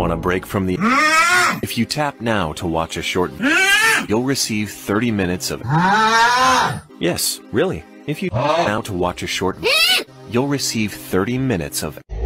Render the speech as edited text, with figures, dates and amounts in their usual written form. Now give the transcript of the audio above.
want a break from the... If you tap now to watch a short... You'll receive 30 minutes of... Yes, really. If you tap now to watch a short... You'll receive 30 minutes of...